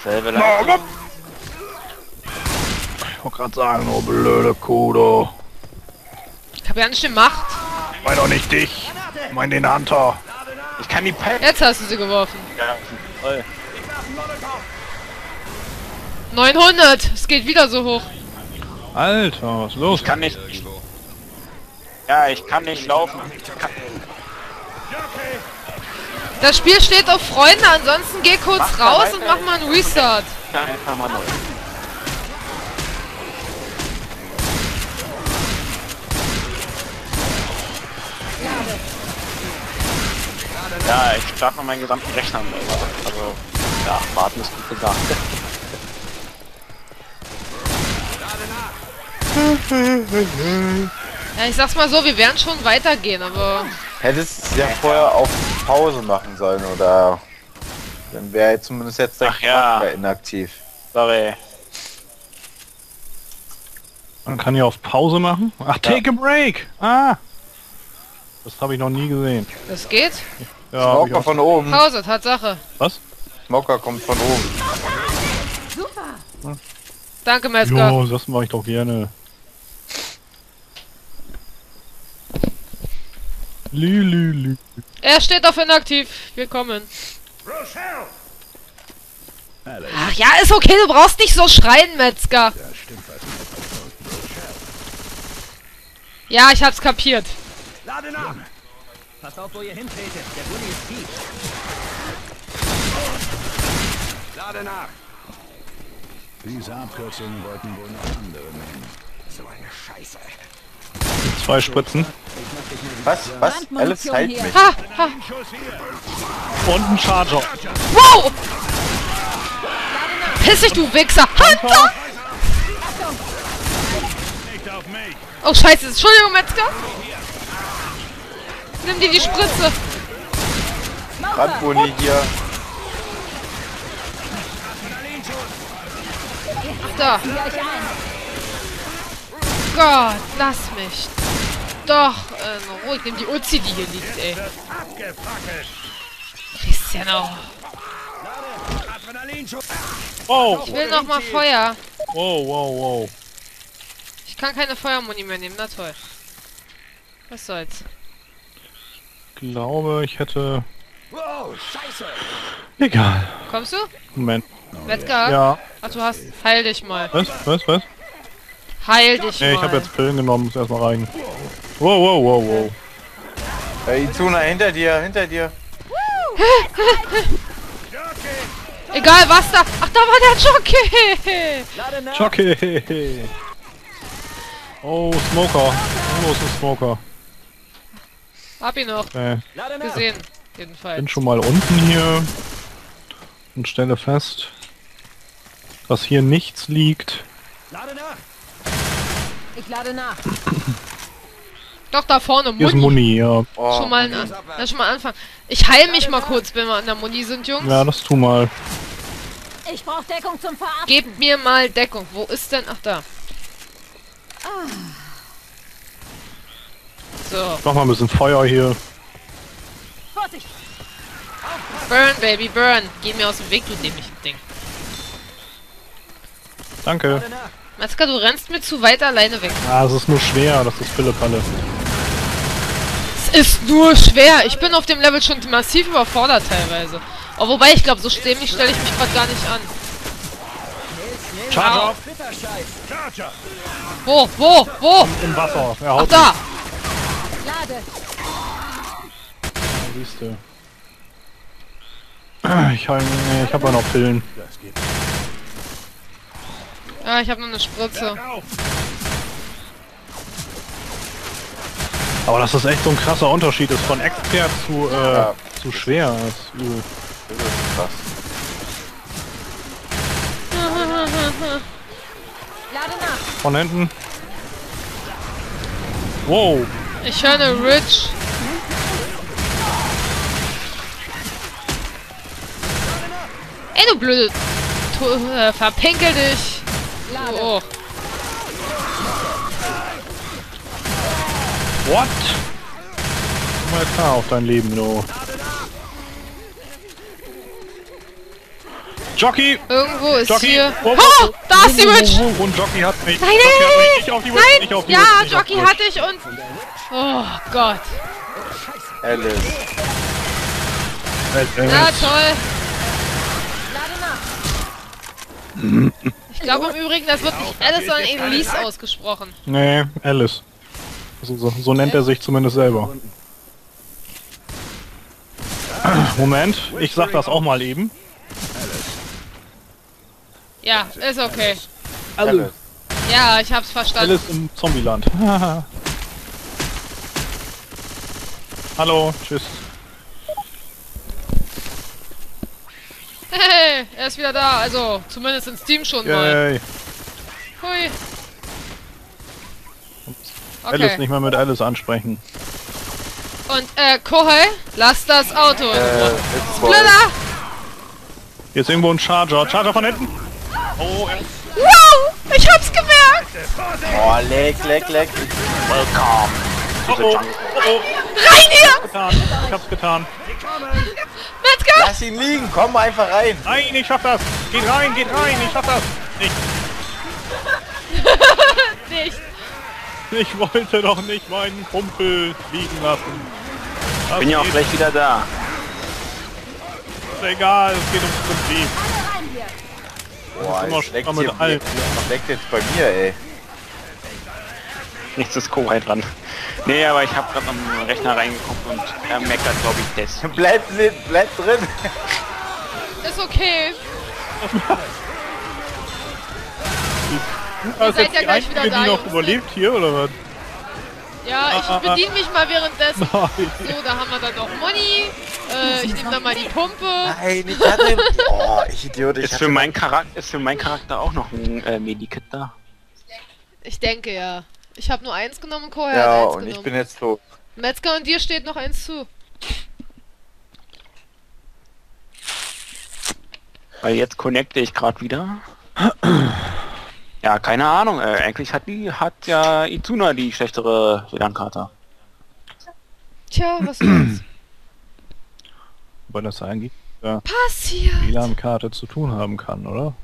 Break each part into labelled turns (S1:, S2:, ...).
S1: Selbe Leistung.
S2: Ich wollte gerade sagen, oh blöde Kuh, du.
S3: Ich hab ja nicht gemacht.
S2: Mein doch nicht dich. Mein den Hunter.
S1: Ich kann die Pipe.
S3: Jetzt hast du sie geworfen.
S1: Ja, toll.
S3: 900! Es geht wieder so hoch.
S2: Alter, was ist los?
S1: Ich kann nicht. Ja, ich kann nicht laufen.
S3: Das Spiel steht auf Freunde, ansonsten geh kurz
S1: Mach da
S3: raus
S1: weiter.
S3: und mach mal einen Restart.
S1: Ja, einfach mal neu. Ja, ich starte mal meinen gesamten Rechner neu. Also, ja, warten ist gut gesagt.
S3: Ja, ich sag's mal so, wir werden schon weitergehen, aber...
S4: Hättest ja vorher auf Pause machen sollen, oder? Dann wäre zumindest jetzt der
S1: Ach ja.
S4: Charakter inaktiv.
S1: Sorry.
S2: Man kann ja auf Pause machen. Ach, take a break. Ah. Das habe ich noch nie gesehen.
S3: Das geht?
S2: Ja, hab ich
S4: Smoker
S2: auch.
S4: von oben.
S3: Pause, Tatsache.
S2: Was?
S4: Smoker kommt von oben.
S3: Danke, Metzger.
S2: Jo, das mache ich doch gerne. Lü.
S3: Er steht auf inaktiv. Wir kommen. Ach ja, ist okay, du brauchst nicht so schreien, Metzger. Ja, ich hab's kapiert.
S5: Lade nach! Passt auf, wo ihr hintretet. Der Bulli ist tief. Lade nach!
S6: Diese Abkürzung wollten wohl noch andere nehmen.
S5: So eine Scheiße.
S2: 2 Spritzen.
S4: Was? Alice heilt mich.
S3: Ha, ha.
S2: Und ein Charger.
S3: Wow! Piss dich, du Wichser! Hunter! Oh, scheiße. Entschuldigung, Metzger. Nimm dir die Spritze.
S4: Brandboni hier.
S3: Da. Gott, lass mich. Doch, in Ruhe. Ich nehm die Uzi, die hier liegt, ey. Christian, oh.
S2: Oh.
S3: Ich will noch mal Feuer.
S2: Wow.
S3: Ich kann keine Feuermuni mehr nehmen, na toll. Was soll's.
S2: Ich glaube, ich hätte...
S5: Wow, Scheiße!
S2: Egal.
S3: Kommst du?
S2: Moment.
S3: Metzger?
S2: Ja.
S3: Ach, du hast... Heil dich mal.
S2: Was?
S3: Heil dich
S2: Nee,
S3: mal.
S2: ich habe jetzt Pillen genommen, muss erstmal reichen. Wow.
S4: Izuna, hinter dir.
S3: Egal was da... Ach, da war der Jockey!
S5: Lade nach!
S2: Jockey. Oh, Smoker. Wo ist ein Smoker?
S3: Hab ihn noch
S5: Lade nach!
S3: gesehen. Jedenfalls.
S2: Bin schon mal unten hier und stelle fest, dass hier nichts liegt.
S5: Lade nach!
S7: Ich lade nach.
S3: Doch, da vorne,
S2: Hier ist
S3: Muni.
S2: Muni, ja.
S4: Oh,
S3: Schon mal anfangen. Ich heil mich mal kurz, wenn wir an der Muni sind, Jungs.
S2: Ja, das tu mal.
S7: Ich brauche Deckung zum Verarzten.
S3: Gebt mir mal Deckung. Wo ist denn... Ach, da. So.
S2: Mach mal ein bisschen Feuer hier.
S7: Vorsicht!
S3: Burn, Baby, burn. Geh mir aus dem Weg, du dämliches Ding.
S2: Danke.
S5: Lade nach!
S3: Metzger, du rennst mir zu weit alleine weg.
S2: Ah, es ist nur schwer, das ist Pillepalle.
S3: Es ist nur schwer. Ich bin auf dem Level schon massiv überfordert teilweise. Oh, wobei, ich glaube, so dämlich stelle ich mich gerade gar nicht an.
S2: Charger!
S5: Bitterscheiß!
S3: Wo?
S2: Im Wasser. Er
S3: Ach,
S2: haut
S3: da.
S7: Lade!
S2: mich. Siehst du. Ich habe ja noch Pillen.
S3: Ja, ich habe noch eine Spritze.
S2: Aber dass das echt so ein krasser Unterschied ist von Expert zu schwer. Das ist übel.
S4: Das ist krass.
S7: Lade nach!
S2: Von hinten. Wow.
S3: Ich höre eine Ridge. Ey, du blöde... verpinkel dich.
S7: Lade!
S3: Oh.
S2: What? Komm mal klar auf dein Leben, du. Jockey!
S3: Irgendwo ist
S2: Jockey!
S3: hier...
S2: Oh,
S3: Oh, da ist die Witch!
S2: Und Jockey hat mich.
S3: Nein,
S2: Jockey hat mich. Nicht
S3: nein,
S2: auf die Witch,
S3: nein!
S2: nicht auf die
S3: Ja,
S2: Witch, nicht auf die
S3: Jockey
S2: Witch.
S3: hatte ich und... Oh Gott.
S4: Alice.
S3: Na toll.
S7: Lade nach.
S3: Ich glaube im Übrigen, das wird nicht Alice, sondern Elise ausgesprochen.
S2: Nee, Alice. Also so nennt er sich zumindest selber. Moment, ich sag das auch mal eben.
S3: Ja, ist okay.
S4: Alice.
S3: Ja, ich hab's verstanden.
S2: Alice im Zombieland. Hallo, tschüss.
S3: Hey, er ist wieder da. Also, zumindest in Steam schon mal.
S2: Yay.
S3: Hui.
S2: Alice
S3: Okay.
S2: nicht mehr mit Alice ansprechen.
S3: Und, Kohei, lass das Auto in Ruhe.
S4: It's voll.
S3: Splitter!
S2: Hier ist irgendwo ein Charger. Charger von hinten. Oh, ja.
S3: Wow! Ich hab's gemerkt!
S4: Oh, leck.
S1: Welcome to the jungle.
S3: Rein hier!
S2: Getan. Ich hab's getan.
S3: Metzger!
S4: Lass ihn liegen, komm einfach rein.
S2: Nein, ich schaff das. Geht rein, ich schaff das. Nicht.
S3: Nicht.
S2: Ich wollte doch nicht meinen Kumpel liegen lassen. Das
S1: Bin ja auch
S2: geht-
S1: gleich wieder da.
S2: Ist egal, es geht ums Prinzip.
S4: Boah,
S2: immer
S4: es leckt
S2: schon mit
S4: hier,
S2: allen.
S4: leckt jetzt bei mir, ey.
S1: Nichts ist Kohai dran. Nee, aber ich habe gerade am Rechner reingeguckt und er meckert, glaube ich, das.
S4: Bleib drin.
S3: Ist okay.
S2: Ihr
S3: seid ja gleich wieder da,
S2: die noch
S3: Jungs, ne?
S2: überlebt hier, oder was?
S3: Ja, ich bediene mich mal währenddessen.
S2: Nein.
S3: So, da haben wir dann noch Moni. Ich nehme dann mal die Pumpe.
S4: Nein, ich hatte... Oh, ich Idiot, ich
S1: Ist für meinen Charakter auch noch ein Medikit da?
S3: Ich denke ja. Ich habe nur eins genommen und Kohei
S4: Ja,
S3: hat eins
S4: und ich
S3: genommen.
S4: bin jetzt tot.
S3: Metzger und dir steht noch eins zu.
S1: Weil jetzt connecte ich gerade wieder. Ja, keine Ahnung. Eigentlich hat ja Izuna die schlechtere WLAN-Karte.
S3: Tja, was soll's.
S2: Wobei das eigentlich
S3: Passiert.
S2: WLAN-Karte zu tun haben kann, oder?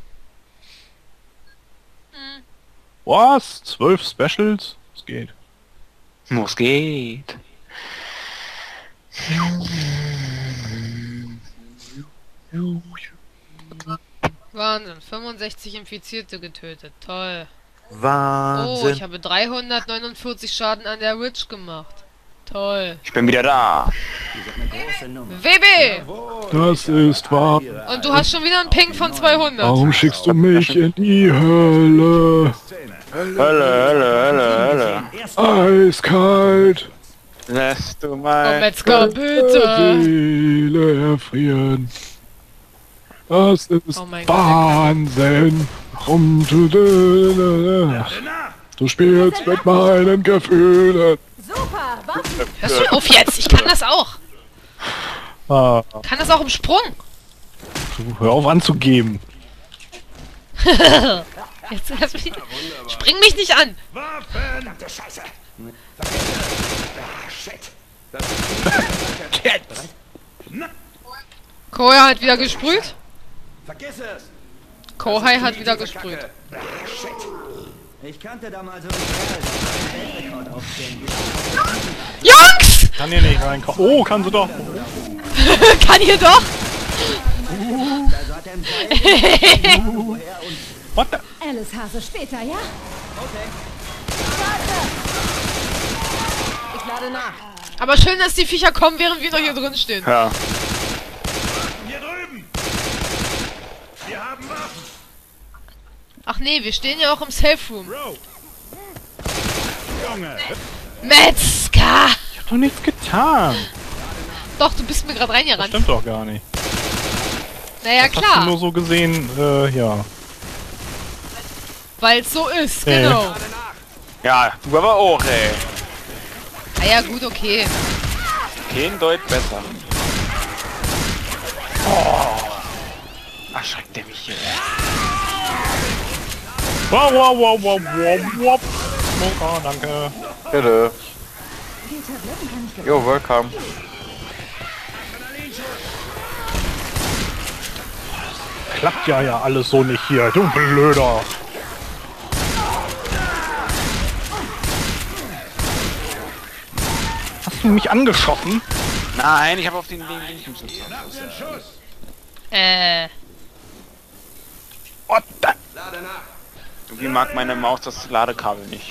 S2: Was? 12 Specials? Es geht.
S1: Los geht.
S3: Wahnsinn. 65 Infizierte getötet. Toll. Oh,
S4: Wahnsinn.
S3: ich habe 349 Schaden an der Witch gemacht. Toll.
S1: Ich bin wieder da.
S3: WB!
S2: Das ist wahr.
S3: Und du hast schon wieder einen Ping von 200.
S2: Warum schickst du mich in die Hölle?
S1: Hölle.
S2: Eiskalt.
S1: Lässt du
S3: Oh,
S1: mal...
S3: Metzger, bitte!
S2: Seele erfrieren. Das ist
S3: Oh mein Gott,
S2: Wahnsinn. Du spielst mit meinen Gefühlen.
S7: Super, Waffen.
S3: Hörst du auf jetzt? Ich kann das auch.
S2: Ah,
S3: Kann das auch im Sprung.
S2: hör auf anzugeben.
S3: Jetzt lass mich... Spring mich nicht an. Kohai hat wieder gesprüht.
S5: Vergiss es!
S3: Kohai hat wieder gesprüht.
S5: Ich kannte da mal so einen Kerl, der einen Weltrekord aufstellen will.
S3: Jungs!
S2: Kann hier nicht reinkommen. Oh, kann sie doch.
S3: Kann hier doch.
S5: Also hat er einen Seil, woher und
S2: What the?
S7: Alice Hase später, ja? Ich lade nach.
S3: Aber schön, dass die Viecher kommen, während wir noch hier drin stehen.
S1: Ja.
S6: Hier drüben! Wir haben Waffen!
S3: Ach nee, wir stehen ja auch im Safe Room.
S6: Junge!
S3: Metzger!
S2: Ich hab doch nichts getan.
S3: Doch, du bist mir gerade
S2: Das
S3: reingerannt.
S2: stimmt doch gar nicht.
S3: Naja,
S2: Hast du
S3: klar.
S2: nur so gesehen, ja.
S3: Weil es so ist,
S2: Nee.
S3: genau.
S1: Ja, du aber auch, ey.
S3: Ah ja, gut, okay.
S1: Kein Deut besser. Oh. Erschreckt der mich hier.
S2: Wow, wow, wow, wow, wow, wow. Smoker, danke.
S4: Bitte. Jo, welcome.
S2: klappt ja alles so nicht hier, du Blöder. Hast du mich angeschossen?
S1: Nein, ich habe auf den linken Schuss.
S2: Oh, da.
S1: Irgendwie mag meine Maus das Ladekabel nicht.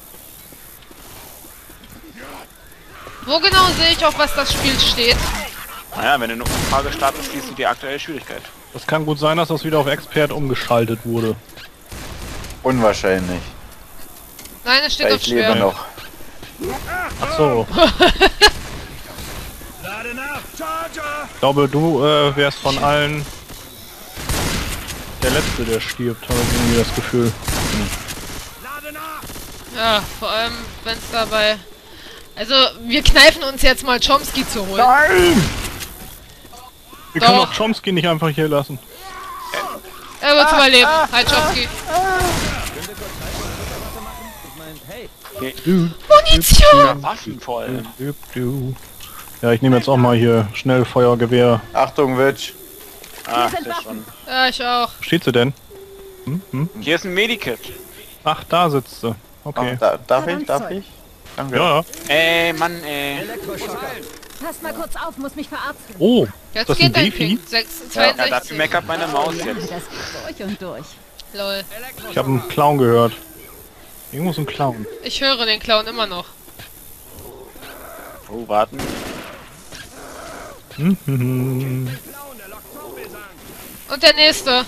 S3: Wo genau sehe ich, auf was das Spiel steht?
S1: Naja, wenn du eine Umfrage startest, siehst du die aktuelle Schwierigkeit.
S2: Das kann gut sein, dass das wieder auf Expert umgeschaltet wurde.
S4: Unwahrscheinlich.
S3: Nein, es steht
S4: Weil
S3: auf
S4: ich lebe
S3: schwer.
S4: noch.
S2: Ach so. Ich glaube, du wärst von allen der Letzte, der stirbt, habe ich irgendwie das Gefühl.
S3: Ja, vor allem, wenn es dabei... Also, wir kneifen uns jetzt mal Chomsky zu holen.
S2: Nein! Wir können
S3: Doch.
S2: auch Chomsky nicht einfach hier lassen.
S3: Er wird überleben. Hi, Chomsky. Munition!
S1: Waffen vor allem.
S2: Ja, ich nehme jetzt auch mal hier schnell Feuergewehr.
S4: Achtung, Witch.
S1: Ah,
S7: sind
S1: das
S7: Waffen.
S1: schon.
S3: Ja, ich auch.
S2: Wo steht sie denn?
S1: Hier ist ein Medikit.
S2: Ach, da sitzt sie.
S4: Oh,
S2: Okay.
S4: darf ich?
S7: Verdammt
S4: Darf
S7: Zeug.
S4: ich? Danke.
S2: Ja.
S1: Mann,
S7: Passt mal kurz auf, muss mich verarzten.
S2: Oh,
S3: Jetzt
S2: das ist ein
S3: geht dein
S2: Defi?
S3: Ping.
S1: Ja,
S3: 62.
S1: dafür meckert meine Maus
S7: Ja,
S1: jetzt.
S7: das geht durch und durch.
S3: Lol.
S2: Ich habe einen Clown gehört. Irgendwo ist ein Clown.
S3: Ich höre den Clown immer noch.
S1: Oh, warten.
S2: Mhm.
S3: Und der nächste.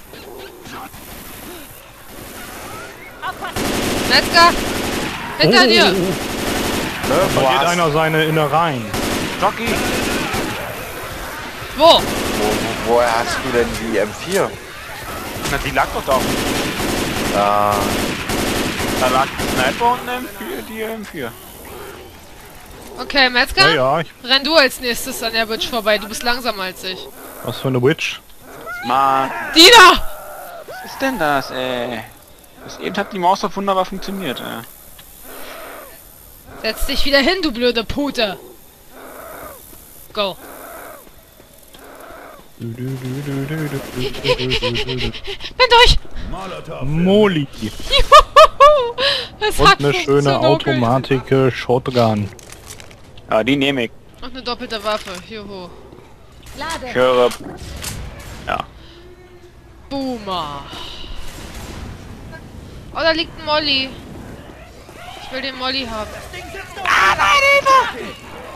S3: Metzger! Hinter dir!
S2: Da
S4: Wo,
S2: verliert einer seine Innereien.
S1: Jockey!
S3: Wo?
S4: woher hast du denn die M4?
S1: Na, die lag doch da.
S4: Ah,
S1: Da lag die Sniper und eine M4, die M4.
S3: Okay, Metzger?
S2: Ja, ich,
S3: Renn du als nächstes an der Witch vorbei. Du bist langsamer als ich.
S2: was für eine Witch.
S1: Mann,
S3: Dina!
S1: was ist denn das, ey? Das eben hat die Maus doch wunderbar funktioniert, ey.
S3: Setz dich wieder hin, du blöde Pute. Go. Bin durch!
S2: Moli.
S3: Juhu! Es
S2: Und
S3: hat
S2: eine schöne
S3: funktioniert.
S2: automatische Shotgun.
S1: Ja, die nehme ich.
S3: Und eine doppelte Waffe. Juhu.
S1: Ich
S7: Lade.
S1: höre... Ja.
S3: Boomer. Oh, da liegt ein Molly. Ich will den Molly haben. Ah, nein, Hilfe!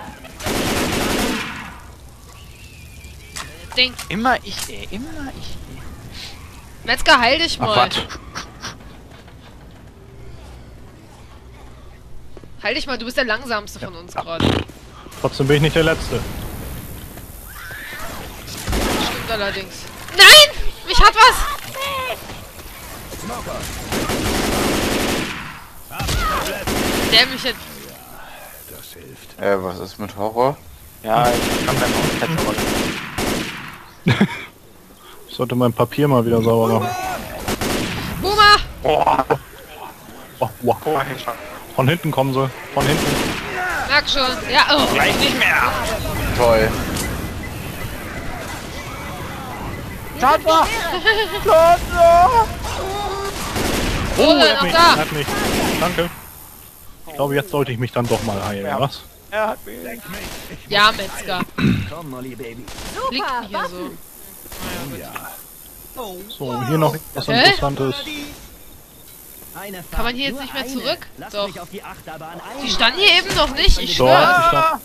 S3: Ding.
S1: Immer ich, ey. Immer ich.
S3: Metzger, heil dich
S2: Ach,
S3: mal.
S2: was?
S3: Heil dich mal, du bist der langsamste von uns gerade.
S2: Trotzdem bin ich nicht der Letzte.
S3: Stimmt allerdings. Nein! Mich hat was! Der mich jetzt...
S6: Das hilft.
S4: was ist mit Horror?
S1: Ja, ich hab keinen Mauspad, aber...
S2: Ich sollte mein Papier mal wieder sauber machen.
S3: Boomer!
S1: Boah,
S2: Oh, wow.
S1: boah,
S2: Von hinten kommen sie. Von hinten.
S3: Merk schon. Ja, oh.
S1: gleich nicht mehr!
S4: Toll.
S3: Oh,
S2: er hat
S3: noch
S2: mich.
S3: da.
S2: Er hat mich. Danke. Ich glaube, jetzt sollte ich mich dann doch mal heilen,
S1: Ja.
S2: was?
S1: Er hat mich.
S3: Ja, Metzger.
S5: Komm, Molly, Baby.
S3: Liegt
S7: Super,
S3: denn hier so?
S7: Waffen.
S2: So, hier noch was
S3: Hä?
S2: Interessantes.
S5: Eine
S3: Kann man hier jetzt
S5: Fahrt,
S3: nicht mehr
S5: nur
S3: zurück?
S5: eine. Lass
S3: Doch.
S5: mich auf die Achterbahn ein.
S3: Die standen hier eben noch nicht, ich
S2: Doch,
S3: schwör.
S2: ich glaub,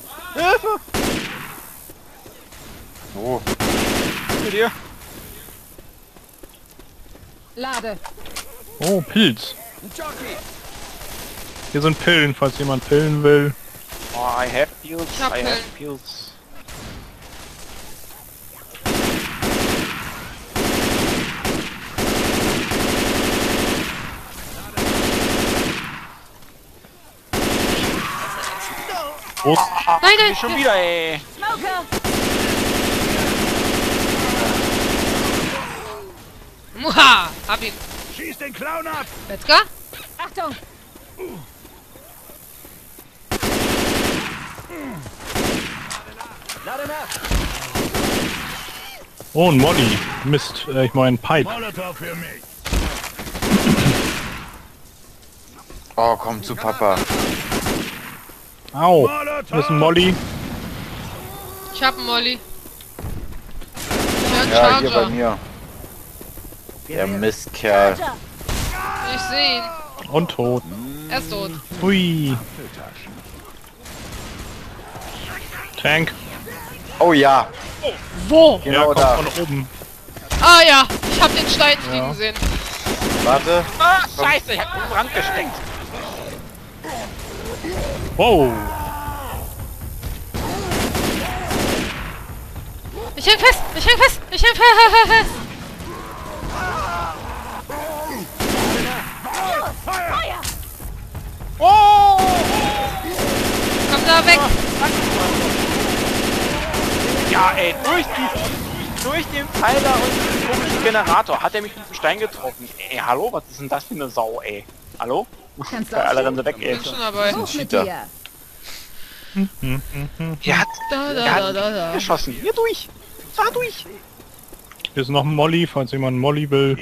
S4: Wo?
S1: Mit dir?
S7: Lade.
S2: oh, Pilz. Hier sind Pillen, falls jemand Pillen will.
S1: Oh, I have pills,
S3: Ich hab
S1: I have
S3: Pillen.
S1: pills.
S2: Groß.
S3: Nein, nein,
S1: Schon wieder, ey.
S7: Smoker.
S3: Muha! Hab ihn.
S6: Schieß den Clown ab!
S3: Metzger?
S7: Achtung.
S5: Lade nach.
S2: Oh, ein Molly. Mist, ich meine Pipe.
S6: Molotow für mich.
S4: Oh, komm zu Papa.
S2: Au, das ist ein Molly.
S3: Ich hab einen Molly. Ich höre einen
S4: Ja, hier bei
S3: Charger.
S4: mir. Der Mistkerl.
S3: Ich sehe ihn.
S2: Und tot.
S3: Er ist tot.
S2: Hui. Tank.
S4: Oh ja,
S3: Wo?
S4: genau
S2: kommt
S4: da.
S2: von oben.
S3: Ah ja, ich hab den Stein fliegen sehen.
S4: Warte.
S1: Ah, scheiße, ich hab den Brand gesteckt.
S2: Wow.
S3: Ich häng fest! Ich häng fest! Ich häng fest!
S1: Oh!
S3: Komm da weg!
S1: Ja, ey, durch den Pfeiler und den komischen Generator hat er mich mit dem Stein getroffen. Ey, hallo, was ist denn das für eine Sau, ey? Hallo?
S7: Kannst du
S1: Alle
S7: aufstehen?
S1: rennen sie weg, ey.
S3: Bin schon dabei.
S7: Hoch mit
S4: Cheater.
S7: dir.
S1: Er hat,
S3: Da,
S1: er hat
S3: da, da, da.
S1: geschossen. Hier durch. Da durch.
S2: Hier ist noch ein Molly, falls jemand einen Molly will.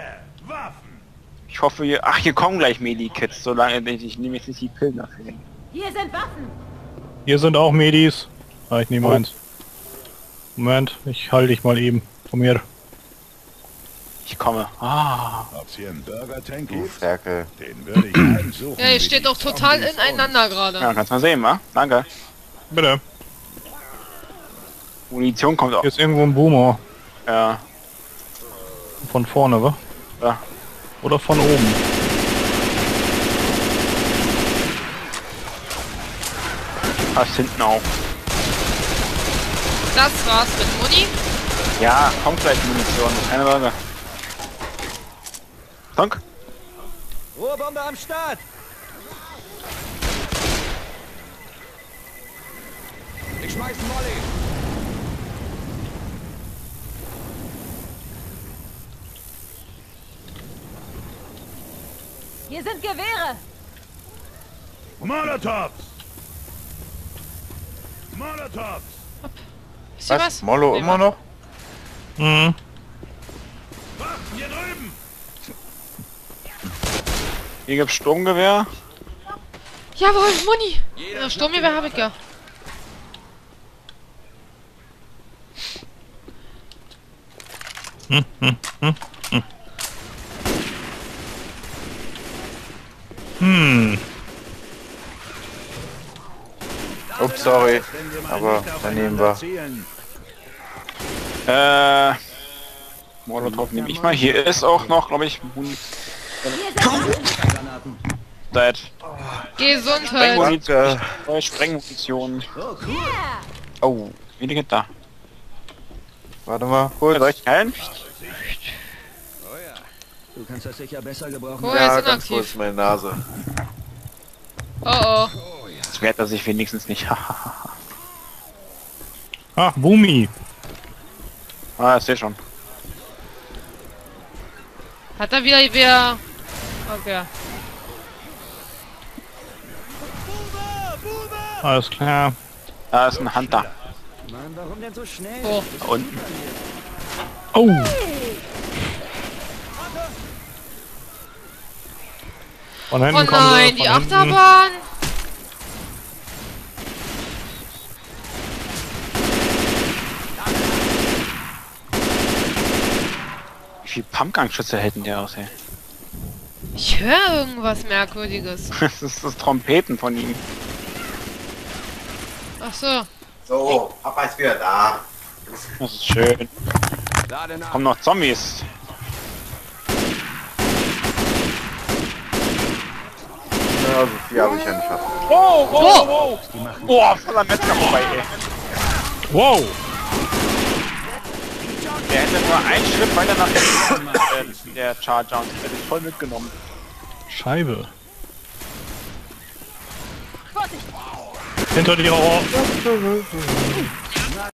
S1: Ich hoffe, hier... Ach, hier kommen gleich Medi-Kits, solange ich nehme jetzt nicht die Pillen dafür.
S7: Hier sind Waffen.
S2: Hier sind auch Medis. Ah, ich nehme eins. Moment, ich halte dich mal eben von mir.
S1: Ich komme. Ah.
S6: Ob's hier einen Burger-Tank
S4: Du
S6: gibt,
S4: Ferkel.
S6: den würde ich heimsuchen.
S3: Ja, ihr
S6: wie
S3: steht
S6: die
S3: doch total
S6: Zombies
S3: ineinander gerade.
S1: Ja, kannst mal sehen, wa? Danke.
S2: Bitte.
S1: Munition kommt auch.
S2: Hier ist irgendwo ein Boomer.
S1: Ja.
S2: Von vorne, wa?
S1: Ja.
S2: Oder von oben.
S1: Passt hinten auch.
S3: Das war's mit Muni.
S1: Ja, kommt gleich Munition. Keine Sorge. Dank.
S5: Ruhrbombe am Start. Ich schmeiß einen Molly.
S7: Hier sind Gewehre.
S6: Molotows! Molotows!
S3: Ist hier
S4: Was?
S3: was?
S4: Mollo
S3: Nee,
S4: immer noch?
S2: Mhm.
S6: Waffen hier drüben!
S1: Hier gibt's Sturmgewehr.
S3: Jawohl, Muni. Ja, Sturmgewehr habe ich ja.
S4: Ups, sorry.
S6: Wenn wir mal
S4: Aber
S6: nicht
S4: daneben
S6: aufeinander
S4: war.
S6: zielen.
S1: Molotov nehme ich mal. Hier ist auch noch, glaube ich,
S7: Hier sind Waffen.
S5: Granaten.
S3: Gesundheit.
S4: Danke.
S1: neue Sprengmunition.
S5: Oh, cool.
S4: Oh,
S1: Wie geht da?
S4: warte mal. Kurz.
S1: Soll ich heilen?
S5: Du kannst das sicher besser gebrauchen.
S3: Oh,
S4: Ja,
S3: er ist
S4: ganz kurz
S3: inaktiv.
S4: meine Nase.
S3: Oh oh.
S1: Das wehrt er sich wenigstens nicht.
S2: Ach, Boomy.
S1: Ah, ich sehe schon.
S3: Hat er wieder wer... Okay.
S2: Alles klar.
S1: Da ist ein Hunter.
S5: Mann, warum denn so schnell?
S3: Oh.
S1: Da unten.
S2: Oh. Von hinten
S3: Oh
S2: kommen sie,
S3: nein, die
S2: von hinten.
S3: Achterbahn.
S1: Wie viel Pumpgun-Schütze hätten der aus, ey?
S3: Ich höre irgendwas Merkwürdiges.
S1: Das ist das Trompeten von ihm.
S3: Ach so.
S4: So, Papa ist wieder da.
S1: Das ist schön. Kommen noch Zombies.
S4: Ja, so viel habe ich ja nicht fast.
S1: Oh! Boah, voller Metzger vorbei, ey.
S2: Wow.
S1: Der hätte nur einen Schritt weiter nach hinten, der Charger, und ich hätte voll mitgenommen.
S2: Scheibe.
S7: Vorsicht.
S2: Hinter dir. Oh.